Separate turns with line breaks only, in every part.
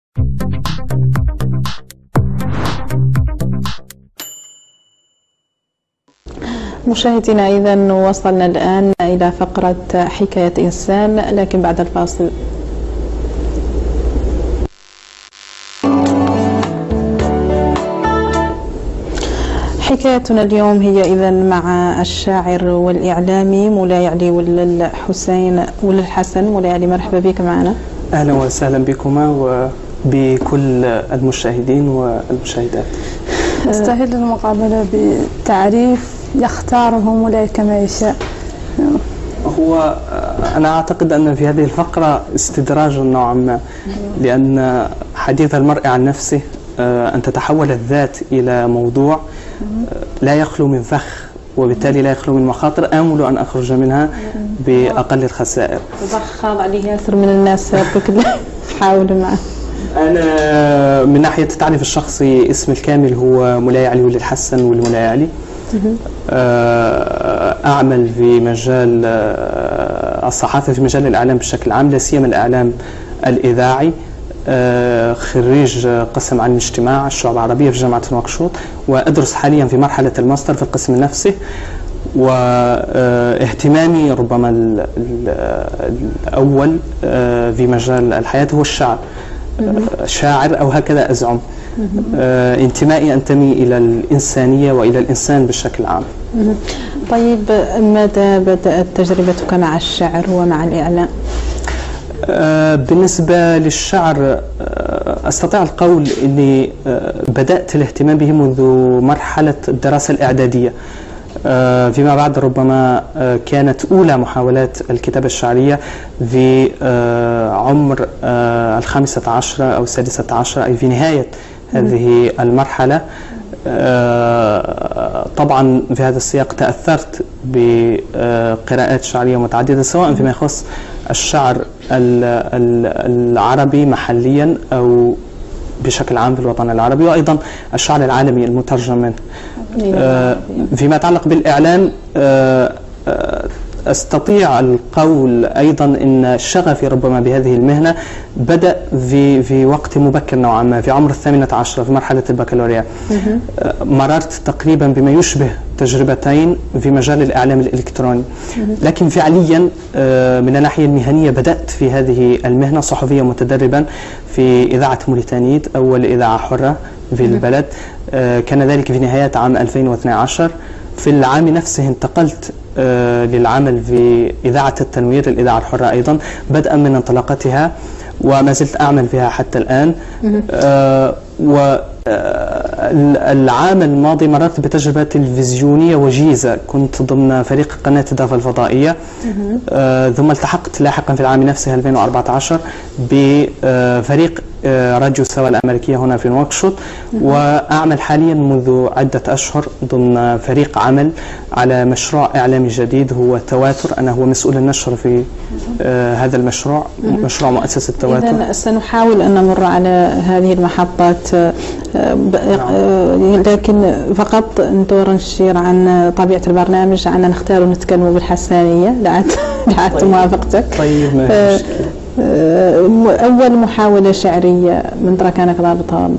مشاهدينا، إذن وصلنا الآن إلى فقرة حكاية إنسان، لكن بعد الفاصل. حكايتنا اليوم هي إذن مع الشاعر والإعلامي مولاي علي ولد الحسن. مولاي علي، مرحبا بك معنا.
أهلا وسهلا بكما وبكل المشاهدين والمشاهدات.
استهل المقابلة بتعريف يختاره مولاي كما يشاء.
هو أنا أعتقد أن في هذه الفقرة استدراج نوعا ما، لأن حديث المرء عن نفسه أن تتحول الذات إلى موضوع لا يخلو من فخ، وبالتالي لا يخلو من مخاطر آمل أن أخرج منها بأقل الخسائر.
خاض عليه أكثر من الناس حاولوا معه.
أنا من ناحية التعريف الشخصي اسمي الكامل هو مولاي علي ولد الحسن والمولاي علي. أعمل في مجال الصحافة، في مجال الإعلام بشكل عام، لا سيما الإعلام الإذاعي. خريج قسم علم الاجتماع الشعب العربية في جامعة نواكشوط، وأدرس حاليا في مرحلة الماستر في القسم النفسي. واهتمامي ربما الأول في مجال الحياة هو الشعر. شاعر أو هكذا أزعم. انتمائي أنتمي إلى الإنسانية وإلى الإنسان بشكل عام.
طيب، ماذا بدأت تجربتك مع الشعر ومع الإعلام؟
بالنسبة للشعر أستطيع القول أني بدأت الاهتمام به منذ مرحلة الدراسة الإعدادية. فيما بعد ربما كانت أولى محاولات الكتابة الشعرية في عمر 15 أو 16، أي في نهاية هذه المرحلة. طبعا في هذا السياق تأثرت بقراءات شعرية متعددة، سواء فيما يخص الشعر العربي محليا أو بشكل عام في الوطن العربي، وأيضا الشعر العالمي المترجم منه. فيما يتعلق بالإعلام أستطيع القول أيضا أن شغفي ربما بهذه المهنة بدأ في وقت مبكر نوعا ما، في عمر 18 في مرحلة البكالوريا. مررت تقريبا بما يشبه تجربتين في مجال الإعلام الإلكتروني، لكن فعليا من الناحية المهنية بدأت في هذه المهنة صحفيا متدربا في إذاعة موريتانيت، أول إذاعة حرة في البلد. كان ذلك في نهاية عام 2012. في العام نفسه انتقلت للعمل في إذاعة التنوير، الإذاعة الحرة أيضا، بدءا من انطلاقتها، وما زلت أعمل فيها حتى الآن. والعام الماضي مررت بتجربة تلفزيونية وجيزة، كنت ضمن فريق قناة الدافة الفضائية. ثم التحقت لاحقا في العام نفسه 2014 بفريق راديو سوا الأمريكية هنا في نواكشوط، وأعمل حاليا منذ عدة أشهر ضمن فريق عمل على مشروع إعلامي جديد هو تواتر. أنا هو مسؤول النشر في هذا المشروع، مشروع مؤسسة تواتر.
إذن سنحاول أن نمر على هذه المحطات، لكن فقط ندور نشير عن طبيعة البرنامج، عن نختار ونتكلم بالحسانية لعدت موافقتك.
طيب، ما مشكلة.
أول محاولة شعرية من ترى كانت ضابطها؟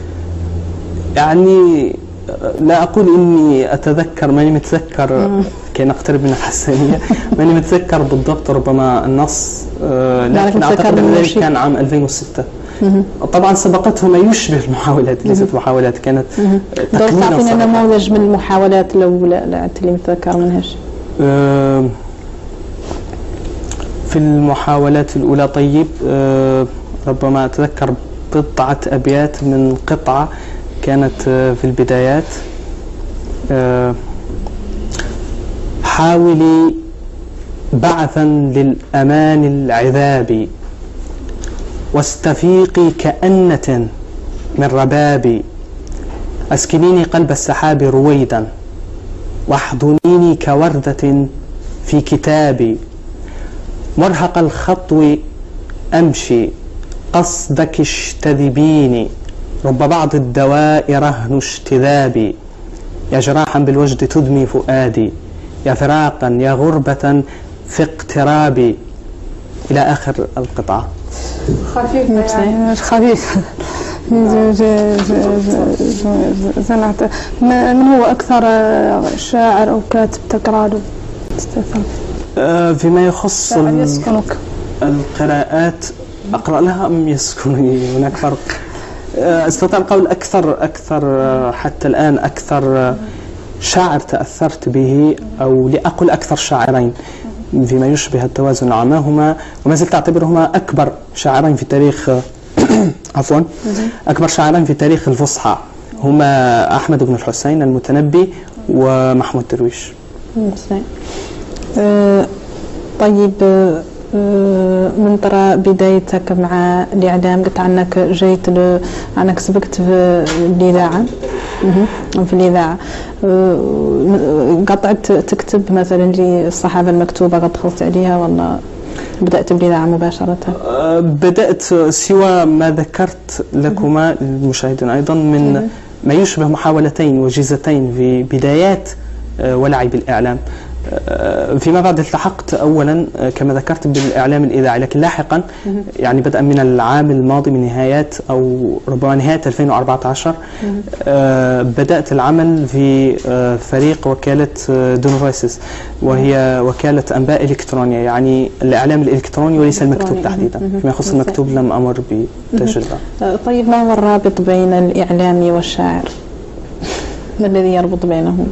يعني لا أقول إني أتذكر، ماني متذكر كي نقترب من الحسانية. ماني متذكر بالضبط ربما النص، لكن أعتقد أن ذلك كان عام 2006. طبعا سبقته ما يشبه المحاولات، ليست محاولات، كانت تكوين.
تعطينا نموذج من المحاولات لو لا اللي متذكر منها شيء.
في المحاولات الأولى، طيب، ربما أتذكر بضعة أبيات من قطعة كانت في البدايات. حاولي بعثا للأمان العذاب، واستفيقي كأنة من ربابي، أسكنيني قلب السحاب رويدا، واحضنيني كوردة في كتابي، مرهق الخطو أمشي، قصدك اجتذبيني، رب بعض الدواء رهن اشتذابي، يا جراحا بالوجد تدمي فؤادي، يا فراقا يا غربة في اقترابي، إلى آخر القطعة.
خفيف يعني مش خفيف. من هو أكثر شاعر أو كاتب تقرأ له تستثمر؟
فيما يخص
يسكنك
القراءات أقرأ لها أم يسكنني؟ هناك فرق. استطيع القول أكثر حتى الآن أكثر شاعر تأثرت به، أو لأقل أكثر شاعرين فيما يشبه التوازن نوعا ما، هما وما زلت أعتبرهما أكبر شاعرين في تاريخ عفوا أكبر شاعرين في تاريخ الفصحى، هما أحمد بن الحسين المتنبي ومحمود درويش.
طيب، من طرا بدايتك مع الإعلام؟ قلت عنك جيت عنك سبقت في الإذاعة، قطعت تكتب مثلا للصحافة المكتوبة قد دخلت عليها، ولا بدأت بالإذاعة مباشرة؟
بدأت سوى ما ذكرت لكما المشاهدين أيضا من ما يشبه محاولتين وجيزتين في بدايات ولعي بالإعلام. فيما بعد التحقت أولا كما ذكرت بالإعلام الإذاعي، لكن لاحقا يعني بدءا من العام الماضي من نهايات أو ربما نهاية 2014 بدأت العمل في فريق وكالة دون فويسز، وهي وكالة أنباء إلكترونية، يعني الإعلام الإلكتروني وليس المكتوب تحديدا. فيما يخص المكتوب لم أمر بتجربة.
طيب، ما هو الرابط بين الإعلامي والشاعر؟ ما الذي يربط بينهم؟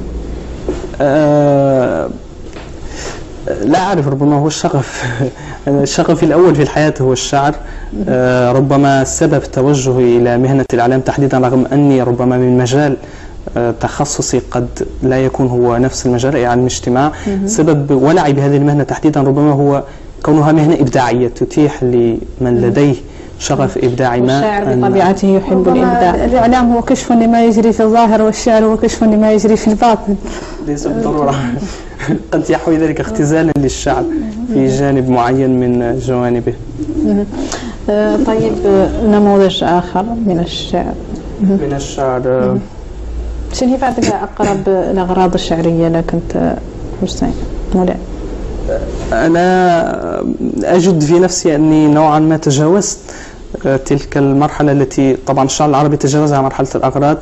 لا أعرف، ربما هو الشغف. الشغف الأول في الحياة هو الشعر. ربما سبب توجهي إلى مهنة الإعلام تحديدا، رغم أني ربما من مجال تخصصي قد لا يكون هو نفس المجال، يعني الاجتماع، سبب ولعي بهذه المهنة تحديدا ربما هو كونها مهنة إبداعية تتيح لمن لديه شغف إبداعي ما.
الشاعر بطبيعته يحب الإبداع.
الإعلام هو كشف لما يجري في الظاهر، والشعر هو كشف لما يجري في الباطن.
ليس بالضرورة. قد يحوي ذلك اختزالا للشعر في جانب معين من جوانبه.
طيب، نموذج آخر من الشعر؟
من الشعر
شنو هي بعد أقرب الأغراض الشعرية لك أنت حسين مولاي؟
أنا أجد في نفسي أني نوعا ما تجاوزت تلك المرحلة التي طبعا الشعر العربي تجاوزها، مرحلة الأغراض.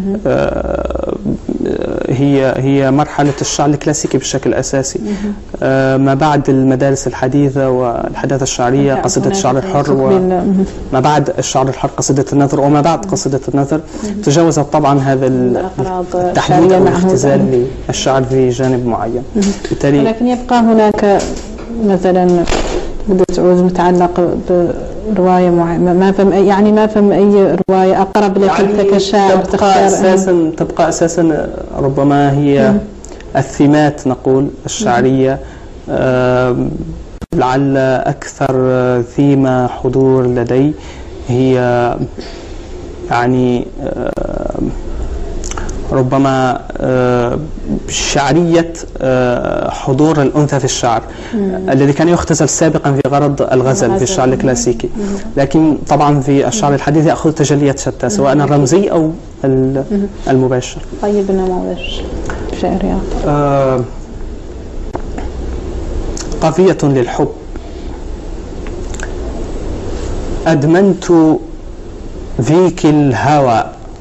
هي مرحلة الشعر الكلاسيكي بشكل أساسي. ما بعد المدارس الحديثة والحداثة الشعرية، قصيدة الشعر الحر، وما بعد الشعر الحر قصيدة النثر، وما بعد قصيدة النثر تجاوزت طبعا هذا التحديد والاختزال للشعر في جانب معين.
ولكن يبقى هناك مثلا بدأت تعود متعلق برواية معينة، ما فهم أي رواية أقرب لك أنت كشاعر
تبقى أساسا ربما هي الثيمات نقول الشعرية. لعل أكثر ثيمة حضور لدي هي يعني ربما شعرية حضور الأنثى في الشعر الذي كان يختزل سابقا في غرض الغزل في الشعر الكلاسيكي، لكن طبعا في الشعر الحديث يأخذ تجليات شتى سواء الرمزي أو المباشر.
طيب، نموذج شعري
قافية للحب. أدمنت فيك الهوى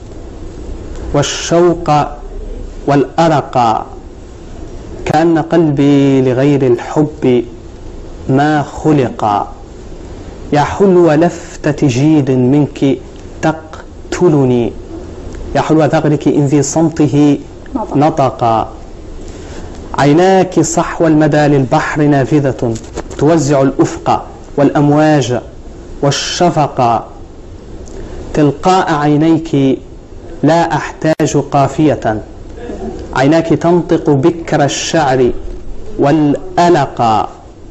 والشوق والأرق، كأن قلبي لغير الحب ما خلق. يا حلو لفتة جيد منك تقتلني، يا حلو ثغرك إن في صمته نطق. عيناك صحو المدى للبحر نافذة، توزع الأفق والأمواج والشفق. تلقاء عينيك لا أحتاج قافية، عيناك تنطق بكر الشعر والألق.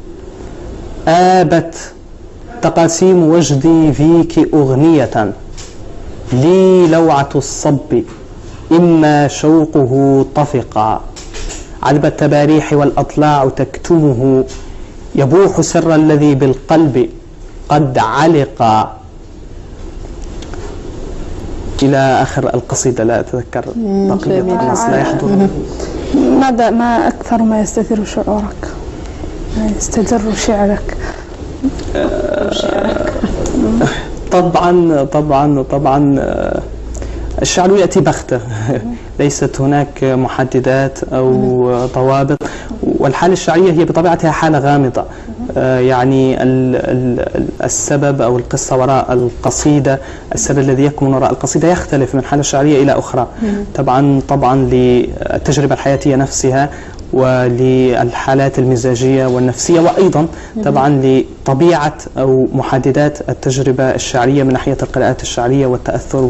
آبت تقاسيم وجدي فيك أغنية، لي لوعة الصب إما شوقه طفقا. عذب التباريح والأطلاع تكتمه، يبوح سر الذي بالقلب قد علق. إلى آخر القصيدة، لا أتذكر بقية النص، لا يحضر.
ما أكثر ما يستثير شعورك، ما يستجر شعرك؟
طبعا الشعر يأتي بغتة. ليست هناك محددات أو ضوابط، والحالة الشعرية هي بطبيعتها حالة غامضة. يعني السبب أو القصة وراء القصيدة، السبب الذي يكمن وراء القصيدة يختلف من حالة شعرية إلى أخرى. طبعا للتجربة الحياتية نفسها، وللحالات المزاجية والنفسية، وأيضا طبعا لطبيعة أو محددات التجربة الشعرية من ناحية القراءات الشعرية والتأثر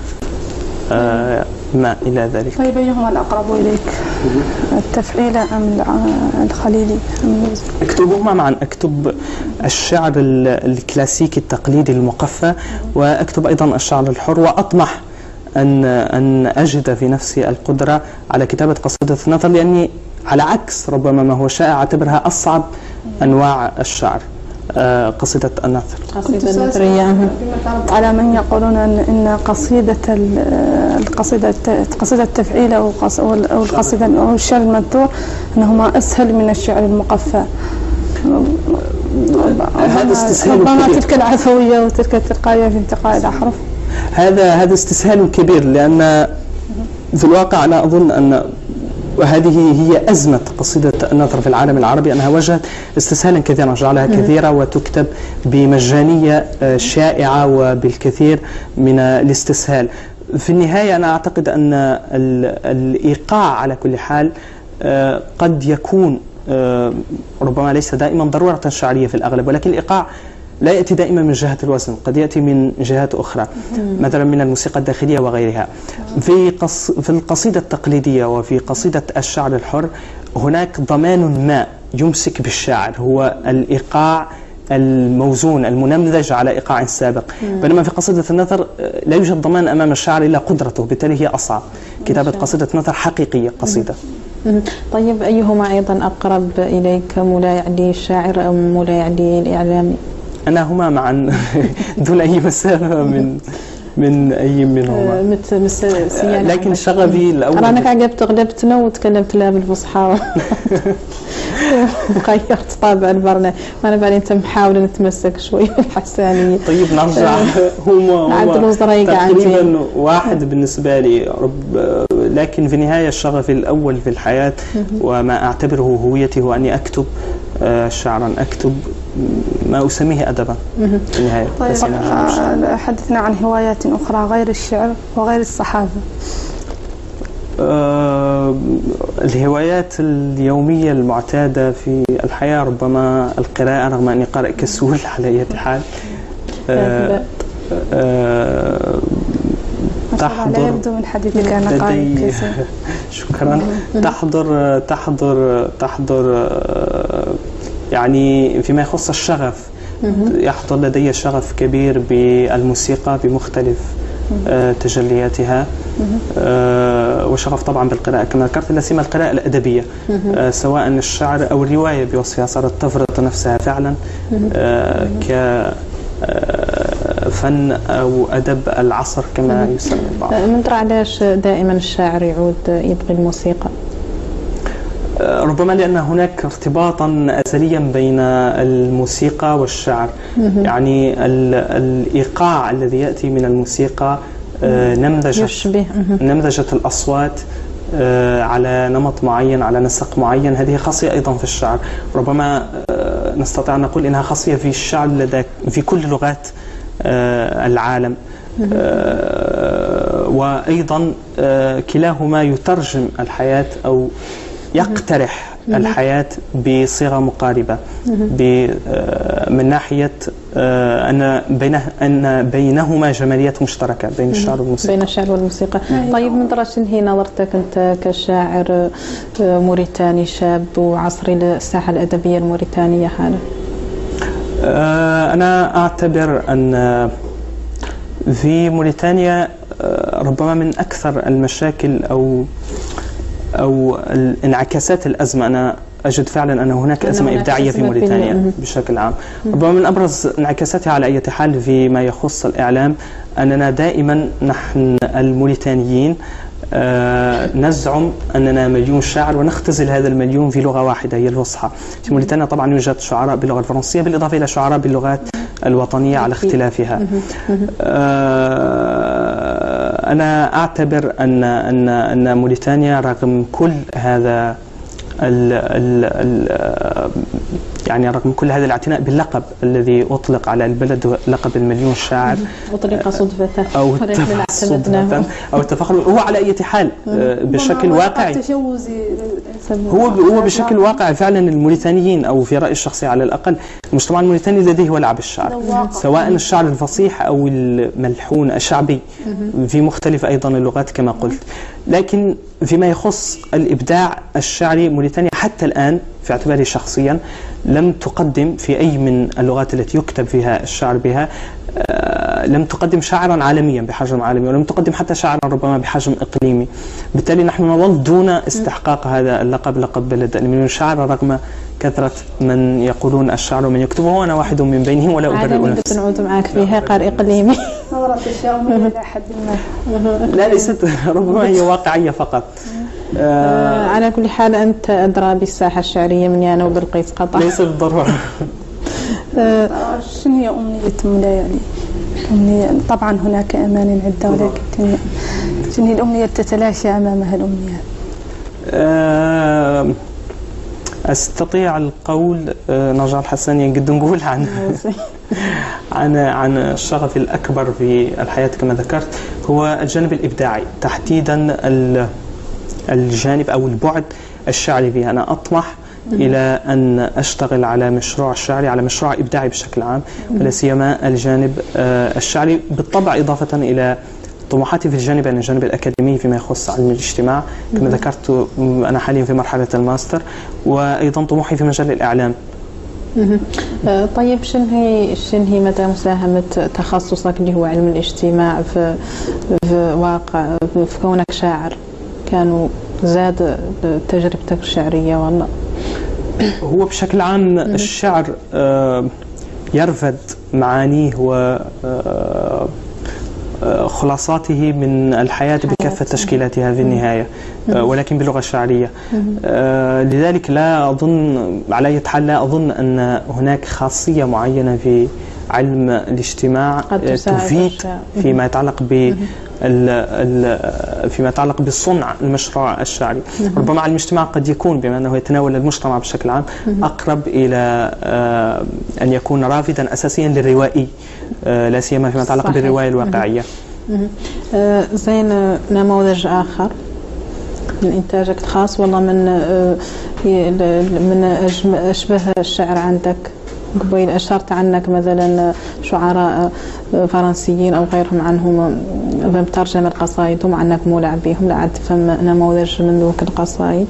وما إلى ذلك.
طيب أيهما الأقرب إليك، التفعيلة أم الخليلي؟
أكتبهما معا. أكتب الشعر الكلاسيكي التقليدي المقفى، وأكتب أيضا الشعر الحر، وأطمح أن أجد في نفسي القدرة على كتابة قصيدة النثر، لأني على عكس ربما ما هو شائع أعتبرها أصعب أنواع الشعر، قصيدة النثر.
قصيدة النثرية
على من يقولون أن قصيدة التفعيل أو القصيدة أو الشعر المنثور أنهما أسهل من الشعر المقفى.
هذا استسهال
ربما
كبير.
تلك العفوية وتلك التلقائية في انتقاء الأحرف.
هذا استسهال كبير، لأن في الواقع أنا أظن أن وهذه هي أزمة قصيدة النثر في العالم العربي، أنها وجهت استسهالا كثيرا، جعلها كثيرة وتكتب بمجانية شائعة وبالكثير من الاستسهال. في النهاية أنا أعتقد أن الإيقاع على كل حال قد يكون ربما ليس دائما ضرورة شعرية في الأغلب، ولكن الإيقاع لا يأتي دائما من جهة الوزن، قد يأتي من جهات أخرى، مثلا من الموسيقى الداخلية وغيرها. في القصيدة التقليدية وفي قصيدة الشعر الحر هناك ضمان ما يمسك بالشاعر، هو الإيقاع الموزون المنمذج على إيقاع سابق، بينما في قصيدة النثر لا يوجد ضمان أمام الشاعر إلا قدرته، بالتالي هي أصعب كتابة قصيدة نثر حقيقية قصيدة.
طيب أيهما أيضا أقرب إليك، مولاي علي الشاعر أو مولاي علي الإعلامي؟
أنا هما معا دون أي مسافة من أي منهما، لكن شغفي الأول.
أنا عجبت غلبتنا وتكلمت لها بالفصحى غيرت طابع البرنامج. أنا بعدين أنت محاولة نتمسك شوي بالحسانية.
طيب نرجع. هما تقريبا واحد بالنسبة لي، لكن في النهاية الشغف الأول في الحياة وما أعتبره هويتي هو أني أكتب شعرا، أكتب ما أسميه أدبا في النهاية.
طيب حدثنا عن هوايات أخرى غير الشعر وغير الصحافة.
الهوايات اليومية المعتادة في الحياة ربما القراءة، رغم أني قارئ كسول على أي حال.
تحضر، لا يبدو من حديثك أنا قارئ كسول.
شكرا. تحضر يعني فيما يخص الشغف، يحضر لدي شغف كبير بالموسيقى بمختلف تجلياتها، وشغف طبعا بالقراءة كما ذكرت، لا سيما القراءة الأدبية، سواء الشعر أو الرواية بوصفها صارت تفرض نفسها فعلا كفن أو أدب العصر كما يسمى البعض.
من ترى علاش دائما الشاعر يعود يبغي الموسيقى؟
ربما لأن هناك ارتباطا أزليا بين الموسيقى والشعر. يعني الإيقاع الذي يأتي من الموسيقى نمذجت الأصوات على نمط معين، على نسق معين. هذه خاصية أيضا في الشعر، ربما نستطيع أن نقول إنها خاصية في الشعر في كل لغات العالم. وأيضا كلاهما يترجم الحياة أو يقترح الحياة بصيغة مقاربة، من ناحية أن بينهما جماليات مشتركة بين الشعر والموسيقى.
بين الشعر والموسيقى. طيب من درجة هي نظرتك أنت كشاعر موريتاني شاب وعصري للساحة الأدبية الموريتانية حالا؟
أنا أعتبر أن في موريتانيا ربما من أكثر المشاكل أو انعكاسات الأزمة، أنا أجد فعلا أن هناك أزمة إبداعية في موريتانيا بشكل عام. ربما من أبرز انعكاساتها على أي حال فيما يخص الإعلام أننا دائما نحن الموريتانيين نزعم أننا مليون شاعر ونختزل هذا المليون في لغة واحدة هي الفصحى. في موريتانيا طبعا يوجد شعراء باللغة الفرنسية بالإضافة إلى شعراء باللغات الوطنية على اختلافها. أنا أعتبر أن موريتانيا رغم كل هذا يعني رغم كل هذا الاعتناء باللقب الذي أطلق على البلد لقب المليون شاعر
أطلق صدفة
أو التفاخر هو على أي حال بشكل واقعي هو بشكل واقعي فعلا الموريتانيين أو في رأيي الشخصي على الأقل المجتمع الموريتاني لديه ولع بالشعر سواء الشعر الفصيح أو الملحون الشعبي في مختلف أيضا اللغات كما قلت. لكن فيما يخص الإبداع الشعري موريتانيا حتى الآن في اعتباري شخصيا لم تقدم في أي من اللغات التي يكتب فيها الشعر بها لم تقدم شاعرا عالميا بحجم عالمي ولم تقدم حتى شاعرا ربما بحجم إقليمي. بالتالي نحن نظل دون استحقاق هذا اللقب لقب بلد المليون شاعر رغم كثرة من يقولون الشعر ومن يكتبه وأنا واحد من بينهم ولا أبرئ نفسي.
نعود معك فيها قار إقليمي
صارت أشياء من إلى حد ما
لا ليست ربما هي واقعية فقط.
على كل حال أنت أدرى بالساحة الشعرية مني أنا وبالقيس قطع.
ليس بالضرورة.
شنو هي أمنية مولاي يعني؟ طبعا هناك أمان عدة ولكن شنو هي الأمنية تتلاشى أمامها الأمنيات؟
أستطيع القول نجار الحسني قد نقول عن الشغف الأكبر في الحياة كما ذكرت هو الجانب الإبداعي تحديدا الجانب أو البعد الشعري فيه. أنا أطمح إلى أن أشتغل على مشروع شعري على مشروع إبداعي بشكل عام ولا سيما الجانب الشعري بالطبع إضافة إلى طموحاتي في الجانب الأكاديمي فيما يخص علم الاجتماع كما ذكرت أنا حاليا في مرحلة الماستر وأيضا طموحي في مجال الإعلام.
طيب شنو هي متى مساهمة تخصصك اللي هو علم الاجتماع في واقع في كونك شاعر كانوا زاد تجربتك الشعرية والله؟
هو بشكل عام الشعر يرفد معانيه وخلاصاته من الحياة بكافة تشكيلاتها في النهاية ولكن باللغة الشعرية. لذلك لا أظن على أي حال لا أظن أن هناك خاصية معينة في علم الاجتماع تفيد فيما يتعلق فيما يتعلق بالصنع المشروع الشعري. ربما علم الاجتماع قد يكون بما أنه يتناول المجتمع بشكل عام أقرب إلى أن يكون رافدا أساسيا للروائي لا سيما فيما يتعلق بالرواية الواقعية.
زين نموذج آخر من إنتاجك الخاص والله من أشبه الشعر عندك قبيل أشرت عنك مثلا شعراء فرنسيين أو غيرهم عنهم بترجمة القصائد عنك مولع بهم لا عاد فهم نموذج من ذوك القصائد.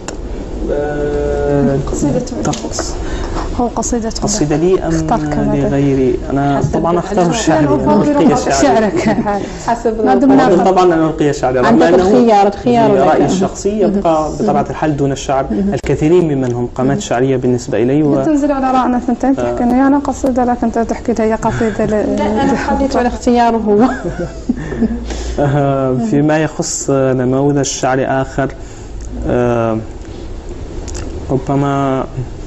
قصيدة
لي أم لغيري؟ أنا طبعا أختار الشعر
شعرك
حسب
طبعا أنا ألقي شعري
عندك الخيار
رأيي الشخصي يبقى بطبيعة الحال دون الشعر. الكثيرين ممن قامات شعرية بالنسبة إلي
تنزل على رأينا ثنتين تحكي أنه أنا قصيدة لكن أنت تحكي هي قصيدة
لا أنا حديث على اختياره هو.
فيما يخص نموذج شعري آخر ربما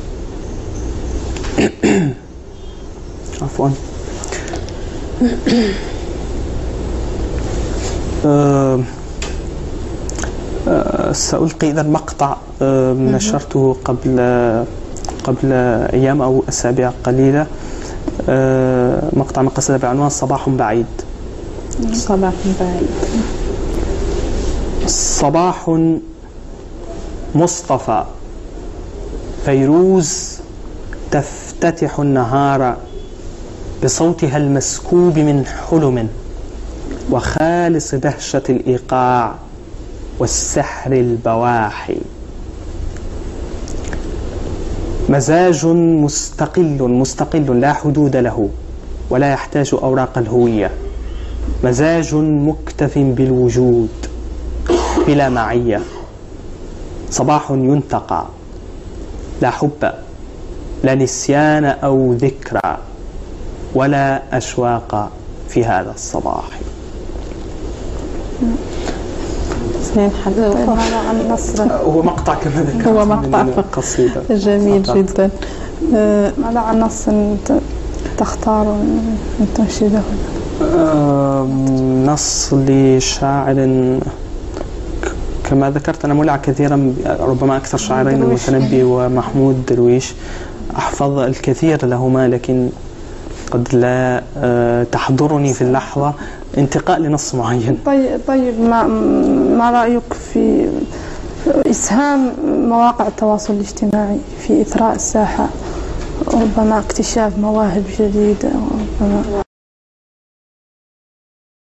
عفوا سألقي إذا مقطع نشرته قبل أيام أو أسابيع قليلة مقطع من قصيدة بعنوان صباح بعيد. صباح مصطفى فيروز تفتتح النهار بصوتها المسكوب من حلم وخالص دهشة الإيقاع والسحر البواحي. مزاج مستقل لا حدود له ولا يحتاج أوراق الهوية. مزاج مكتف بالوجود بلا معية. صباح ينتقى لا حب، لا نسيان أو ذكرى، ولا أشواق في هذا الصباح.
هذا عن نصر،
هو مقطع كما ذكرت،
هو مقطع
قصيدة
جميل جدا.
ماذا عن نص تختار أن تنشده؟
نص لشاعر كما ذكرت أنا مولع كثيرا، ربما أكثر شاعرين المتنبي ومحمود درويش، أحفظ الكثير لهما لكن قد لا تحضرني في اللحظة انتقاء لنص معين.
طيب ما رأيك في إسهام مواقع التواصل الاجتماعي في إثراء الساحة، ربما اكتشاف مواهب جديدة، ربما